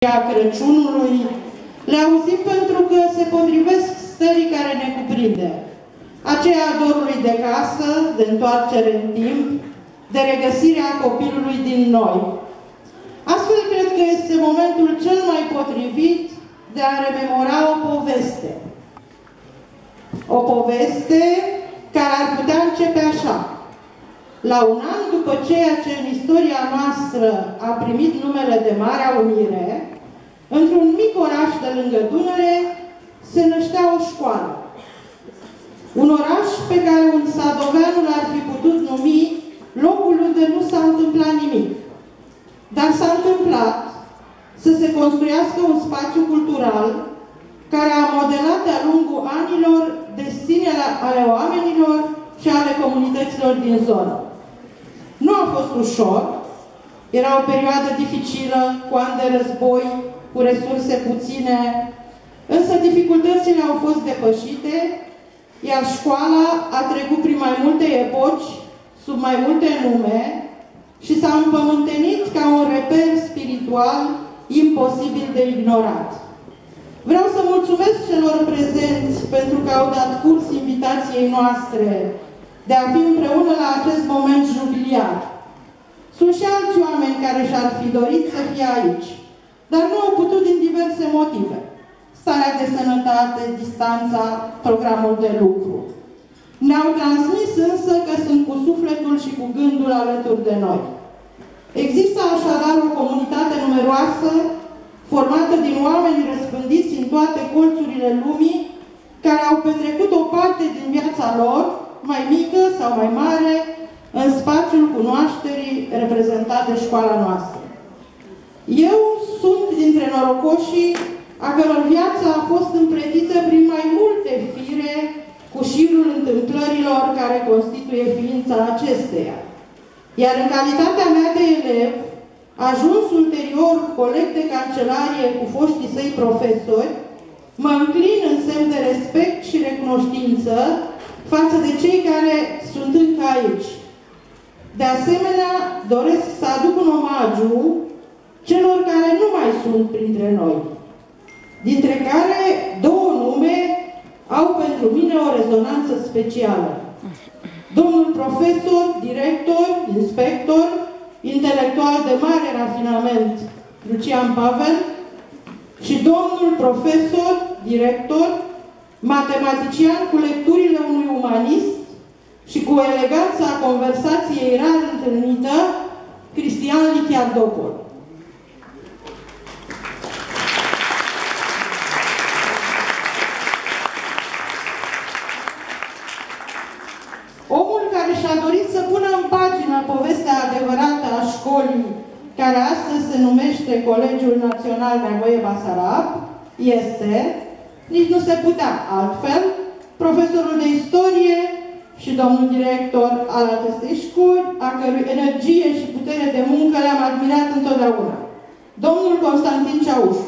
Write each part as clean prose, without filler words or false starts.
a Crăciunului, le auzim pentru că se potrivesc stării care ne cuprinde, aceea a dorului de casă, de întoarcere în timp, de regăsirea copilului din noi. Astfel, cred că este momentul cel mai potrivit de a rememora o poveste. O poveste care ar putea începe așa. La un an după ceea ce în istoria noastră a primit numele de Marea Unire, într-un mic oraș de lângă Dunăre se năștea o școală. Un oraș pe care un sadovean l-ar fi putut numi locul unde nu s-a întâmplat nimic. Dar s-a întâmplat să se construiască un spațiu cultural care a modelat de-a lungul anilor destinele ale oamenilor și ale comunităților din zonă. Nu a fost ușor, era o perioadă dificilă, cu ani de război, cu resurse puține, însă dificultățile au fost depășite, iar școala a trecut prin mai multe epoci, sub mai multe nume și s-a împământenit ca un reper spiritual imposibil de ignorat. Vreau să mulțumesc celor prezenți pentru că au dat curs invitației noastre de a fi împreună la acest moment jubiliar. Sunt și alți oameni care și-ar fi dorit să fie aici, dar nu au putut din diverse motive. Starea de sănătate, distanța, programul de lucru. Ne-au transmis însă că sunt cu sufletul și cu gândul alături de noi. Există așadar o comunitate numeroasă, formată din oameni răspândiți în toate colțurile lumii, care au petrecut o parte din viața lor, mai mică sau mai mare, în spațiul cunoașterii reprezentat de școala noastră. Eu sunt dintre norocoșii a căror viață a fost împletită prin mai multe fire cu șirul întâmplărilor care constituie ființa acesteia. Iar în calitatea mea de elev, ajuns ulterior coleg de cancelarie cu foștii săi profesori, mă înclin în semn de respect și recunoștință față de cei care sunt încă aici. De asemenea, doresc să aduc un omagiu celor care nu mai sunt printre noi, dintre care două nume au pentru mine o rezonanță specială. Domnul profesor, director, inspector, intelectual de mare rafinament, Lucian Pavel, și domnul profesor, director, matematician cu lecturile unui umanist și cu eleganța conversației rar întâlnită, Cristian Lichiardopol. Omul care și-a dorit să pună în pagină povestea adevărată a școlii, care astăzi se numește Colegiul Național Nevoie Basarab, este, nici nu se putea altfel, profesorul de istorie și domnul director al acestei școli, a cărui energie și putere de muncă le-am admirat întotdeauna, domnul Constantin Ceaușu.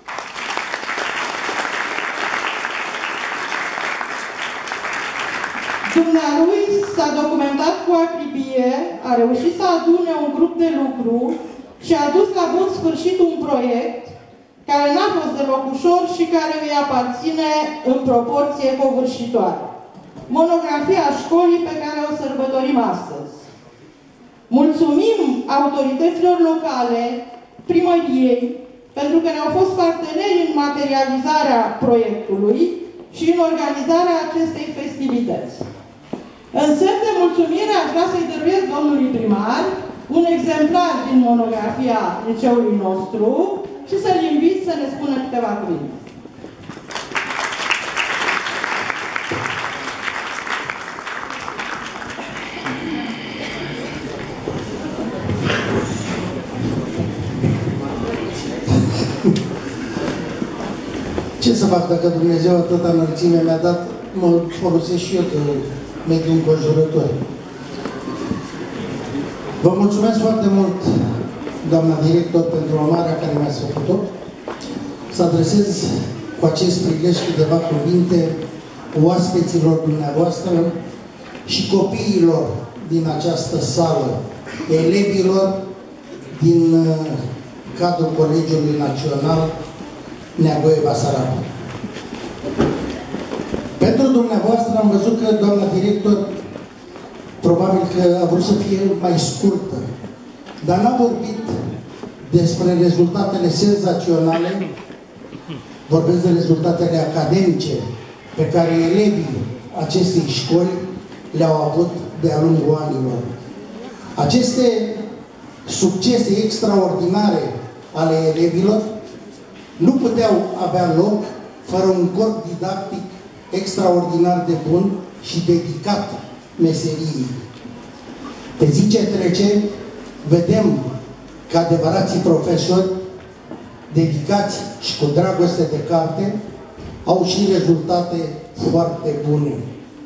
Dumnealui s-a documentat cu acribie, a reușit să adune un grup de lucru și a dus la bun sfârșit un proiect care n-a fost deloc ușor și care îi aparține în proporție covârșitoare. Monografia școlii pe care o sărbătorim astăzi. Mulțumim autorităților locale, primăriei, pentru că ne-au fost parteneri în materializarea proiectului și în organizarea acestei festivități. În semn de mulțumire aș vrea să-i dăruiesc domnului primar un exemplar din monografia liceului nostru și să-l invit să ne spună câteva cuvinte. Ce să fac dacă Dumnezeu atâta înălțime mi-a dat, mă folosesc și eu de mediul înconjurător. Vă mulțumesc foarte mult, doamna director, pentru onoarea care mi-ați făcut-o. Să adresez cu acest prilej câteva cuvinte oaspeților dumneavoastră și copiilor din această sală, elevilor din cadrul Colegiului Național Neagoe Basarab. Pentru dumneavoastră am văzut că doamna director probabil că a vrut să fie mai scurtă, dar n-a vorbit despre rezultatele senzaționale, vorbesc de rezultatele academice pe care elevii acestei școli le-au avut de-a lungul anilor. Aceste succese extraordinare ale elevilor nu puteau avea loc fără un corp didactic extraordinar de bun și dedicat meseriei. Pe zi ce trece, vedem că adevărații profesori dedicați și cu dragoste de carte au și rezultate foarte bune.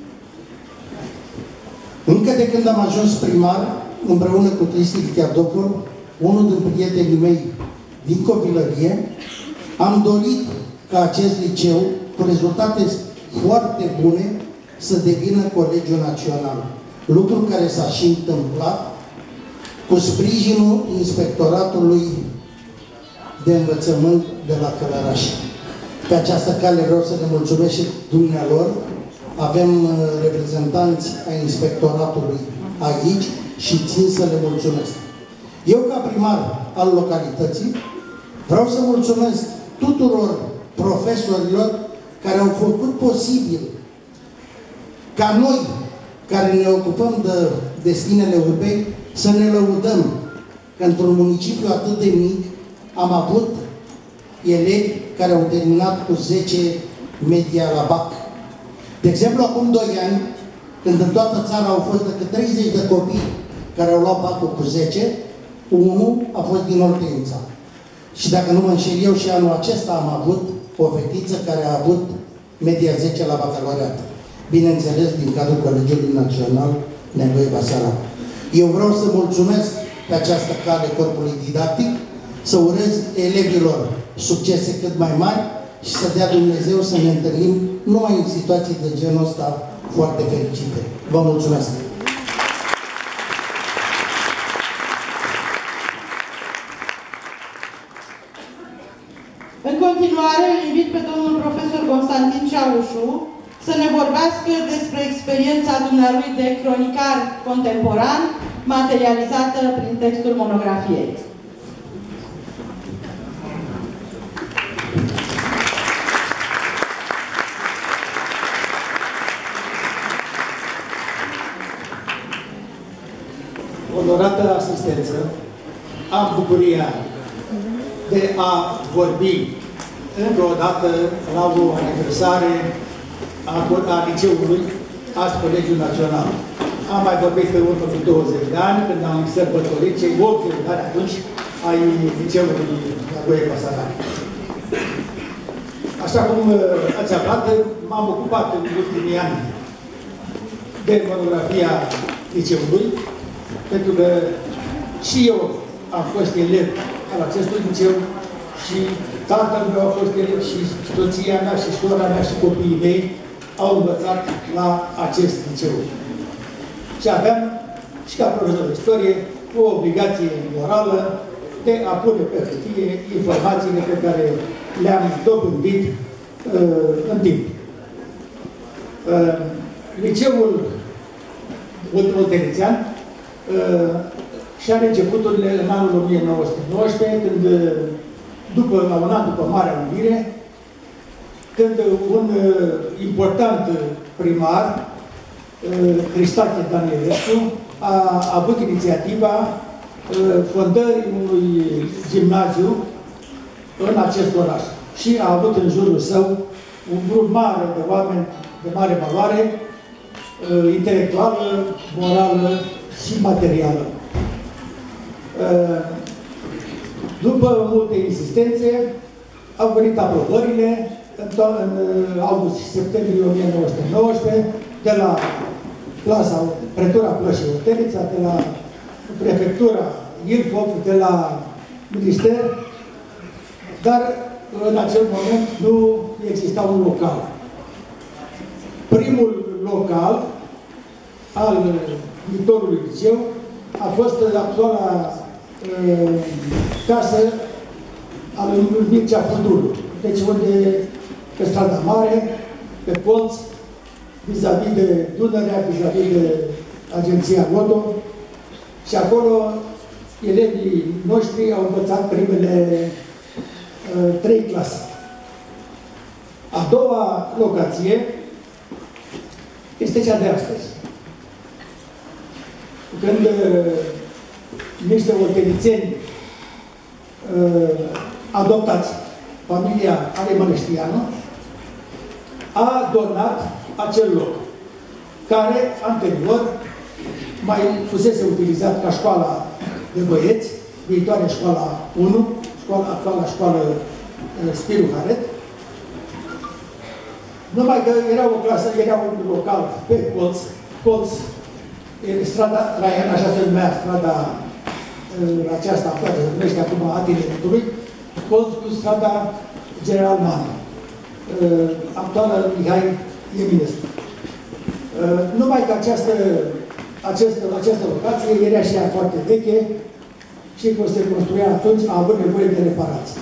Încă de când am ajuns primar, împreună cu Cristi Chiadopol, unul din prietenii mei din copilărie, am dorit ca acest liceu, cu rezultate foarte bune, să devină Colegiul Național. Lucru care s-a și întâmplat cu sprijinul Inspectoratului de Învățământ de la Călăraș. Pe această cale vreau să le mulțumesc și dumnealor. Avem reprezentanți ai Inspectoratului aici și țin să le mulțumesc. Eu, ca primar al localității, vreau să mulțumesc tuturor profesorilor care au făcut posibil ca noi, care ne ocupăm de destinele urbei, să ne lăudăm că într-un municipiu atât de mic am avut elevi care au terminat cu 10 media la BAC. De exemplu, acum 2 ani, când în toată țara au fost decât 30 de copii care au luat BAC-ul cu 10, unul a fost din Ortența. Și dacă nu mă înșel eu, și anul acesta am avut o fetiță care a avut media 10 la bacalaureat. Bineînțeles, din cadrul Colegiului Național Neagoe Basarab. Eu vreau să mulțumesc pe această cale corpului didactic, să urez elevilor succese cât mai mari și să dea Dumnezeu să ne întâlnim numai în situații de genul ăsta foarte fericite. Vă mulțumesc! În continuare, îl invit pe domnul profesor Constantin Ceaușu să ne vorbească despre experiența dumnealui de cronicar contemporan, materializată prin textul monografiei. Onorată asistență, am bucuria de a vorbi încă o dată la o aniversare a liceului, azi Colegiul Național. Am mai vorbit pe urmă cu 20 de ani, când am sărbătorit cei 80 de ani atunci ai liceului Neagoe Basarab. Așa cum ați aflat, m-am ocupat în ultimii ani de monografia liceului, pentru că și eu am fost elev al acestui liceu și tatăl meu a fost elev și soția mea și sora mea și copiii mei au învățat la acest liceu. Și aveam, și ca profesor de istorie, o obligație morală de a pune pe hârtie informațiile pe care le-am dobândit în timp. Liceul Oltenițean și are începuturile în anul 1919, când, la un an după Marea Unire, când un important primar, Cristache Danielescu, a avut inițiativa fondării unui gimnaziu în acest oraș. Și a avut în jurul său un grup mare de oameni de mare valoare, intelectuală, morală și materială. După multe insistențe, au venit aprobările în august și septembrie 1919 de la Pretura Plășii Oltenița, de la Prefectura Ilfov, de la Minister, dar în acel moment nu exista un local. Primul local al viitorului liceu a fost actuala casă al lui Mircea Fundulu. Deci unde, pe strada mare, pe colț, vis-a-vis de Dunărea, vis-a-vis de Agenția Loto. Și acolo elevii noștri au învățat primele 3 clase. A doua locație este cea de astăzi. Când niște oltenițeni adoptați, familia Alemănăștianu, a donat acel loc, care anterior mai fusese utilizat ca școala de băieți, viitoare școala 1, actuala școală Spiru Haret. Numai că era o clasă, era un local pe colț, strada Traian, așa se numea strada aceasta, poate se numește acum a Tineretului, colț cu strada General Manu, actuală Mihai Eminescu. Numai că această locație era și ea foarte veche și că se construia atunci, având nevoie de reparații.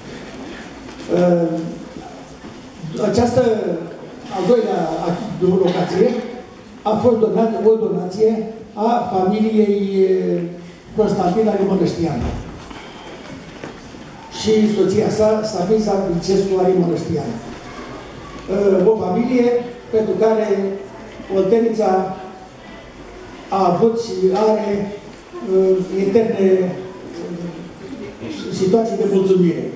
Această al doilea locație a fost donată o donație a familiei Constantin Arimănăștianu și soția sa, Saviza Vincescu Arimănăștianu. O familie pentru care Oltenița a avut și are interne situații de mulțumire.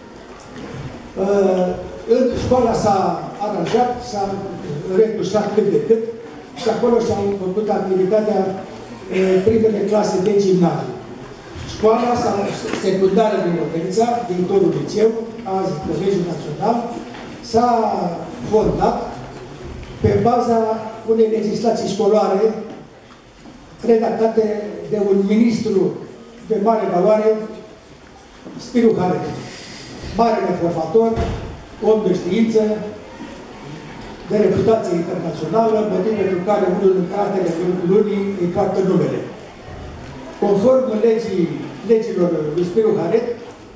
Școala s-a aranjat, s-a retușat cât de cât și acolo și-au făcut activitatea primele clase de gimnaziu. Școala secundară din Oltenița, viitorul liceu, azi Colegiul Național, s-a fondat pe baza unei legislații școlare redactate de un ministru de mare valoare, Spiru Haret, mare reformator, om de știință, de reputație internațională, motiv pentru care unul din cartele lunii îi poartă numele. Conform legilor lui Spiru Haret,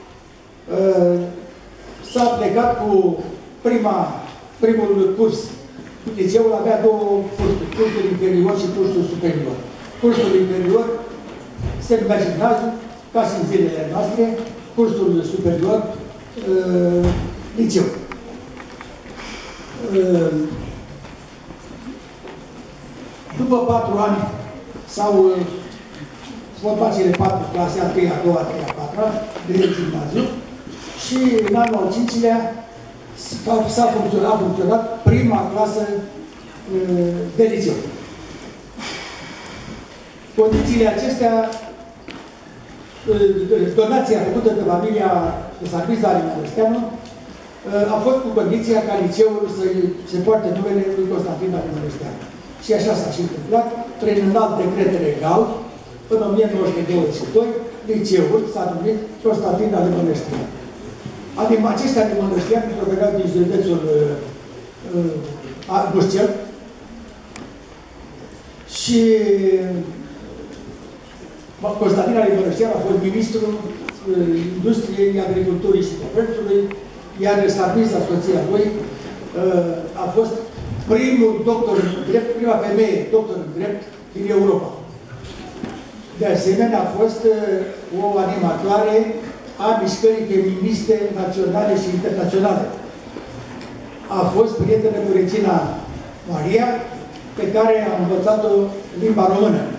s-a plecat cu primul curs. Liceul avea 2 cursuri, cursul inferior și cursul superior. Cursul inferior se numea gimnaziu, ca și în zilele noastre, cursul superior, liceu. După 4 ani s-au format cele 4 clase, a 3-a, a 2-a, a 3-a, a 4-a, de gimnaziu și în anul al 5-lea a funcționat prima clasă de liceu. Condițiile acestea, donația făcută de familia Saviza Arimănăștianu a fost cu condiția ca liceul să se poarte numele lui Constantin Arimănăștianu. Și așa s-a și întâmplat, prin un alt decret legal, în 1922, liceul s-a numit Constantin Arimănăștianu. Aceștia Arimănăștianu proveneau din județul Bușcel și Constantin Arimănăștianu a fost ministrul Industriei, Agriculturii și Comerțului, iar Saviza, soția lui, a fost primul doctor în drept, prima femeie doctor în drept din Europa. De asemenea, a fost o animatoare a mișcării feministe naționale și internaționale. A fost prietenă cu regina Maria, pe care a învățat-o limba română.